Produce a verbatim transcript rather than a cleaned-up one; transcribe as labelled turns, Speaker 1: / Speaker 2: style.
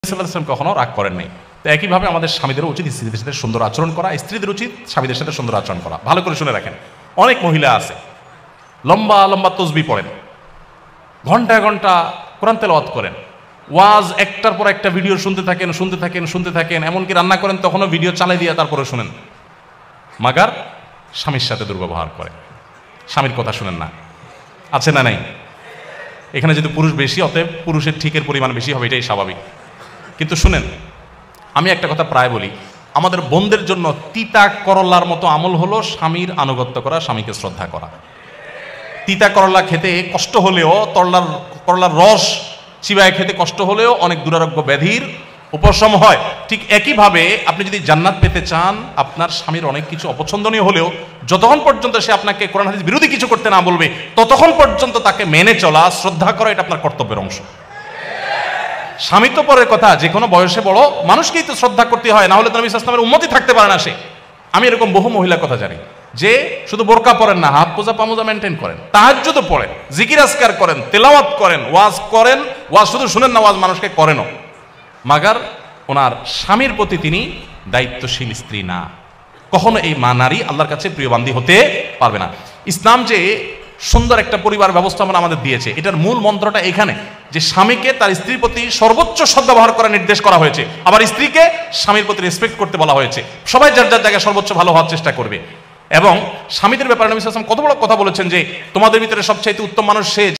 Speaker 1: সাল্লাল্লাহু আলাইহি ওয়াসাল্লাম কখনো রাগ করেন নাই। তো একইভাবে আমাদের স্বামীদেরও উচিত স্ত্রীদের সাথে সুন্দর আচরণ করা, স্ত্রীদের উচিত স্বামীদের সাথে সুন্দর আচরণ করা। ভালো করে শুনে রাখেন, অনেক মহিলা আছে লম্বা লম্বা তসবিহ পড়েন, ঘন্টা ঘন্টা কোরআন তেলাওয়াত করেন, ওয়াজ একটার পর একটা ভিডিও শুনতে থাকেন শুনতে থাকেন শুনতে থাকেন, এমনকি রান্না করেন তখনও ভিডিও চালাই দিয়ে তারপরে শুনেন, মাগার স্বামীর সাথে দুর্ব্যবহার করে, স্বামীর কথা শুনেন না। আছে না নাই? এখানে যদি পুরুষ বেশি, অতএব পুরুষের ঠিকের পরিমাণ বেশি হবে, এটাই স্বাভাবিক। কিন্তু শুনেন, আমি একটা কথা প্রায় বলি, আমাদের বোনদের জন্য তিতা করলার মতো আমল হলো স্বামীর আনুগত্য করা, স্বামীকে শ্রদ্ধা করা। তিতা করলা খেতে কষ্ট হলেও, তরলার করলার রস চিবায় খেতে কষ্ট হলেও অনেক দুরারোগ্য ব্যাধির উপশম হয়। ঠিক একইভাবে আপনি যদি জান্নাত পেতে চান, আপনার স্বামীর অনেক কিছু অপছন্দনীয় হলেও যতক্ষণ পর্যন্ত সে আপনাকে কোরআন হাদিস বিরোধী কিছু করতে না বলবে, ততক্ষণ পর্যন্ত তাকে মেনে চলা, শ্রদ্ধা করা, এটা আপনার কর্তব্যের অংশ। স্বামী তো পরের কথা, যে কোনো বয়সে বড় মানুষকেই তো শ্রদ্ধা করতে হয়, না হলে তো নবী সাল্লাল্লাহু আলাইহি ওয়াসাল্লামের উম্মতই থাকতে পারে না সে। আমি এরকম বহু মহিলার কথা জানি যে শুধু বোরকা পরেন না, হাত পোজা পামোজা মেনটেন করেন, তাহাজ্জুদও পড়েন, জিকির আজকার করেন, তেলাওয়াত করেন, ওয়াজ করেন, ওয়াজ শুধু শুনেন না, ওয়াজ মানুষকে করেনও, মাগার ওনার স্বামীর প্রতি তিনি দায়িত্বশীল স্ত্রী না। কখনো এই মা নারী আল্লাহর কাছে প্রিয় বান্দী হতে পারবে না। ইসলাম যে সুন্দর একটা পরিবার ব্যবস্থাপনা আমাদের দিয়েছে, এটার মূল মন্ত্রটা এখানে যে স্বামীকে তার স্ত্রীর প্রতি সর্বোচ্চ সদ্ব্যবহার করার নির্দেশ করা হয়েছে, আবার স্ত্রীকে স্বামীর প্রতি রেসপেক্ট করতে বলা হয়েছে। সবাই যার যার জায়গায় সর্বোচ্চ ভালো হওয়ার চেষ্টা করবে। এবং স্বামীদের ব্যাপারে নবী সাল্লাল্লাহু আলাইহি ওয়াসাল্লাম কত বড় কথা বলেছেন যে তোমাদের ভিতরে সবচাইতে উত্তম মানুষ সে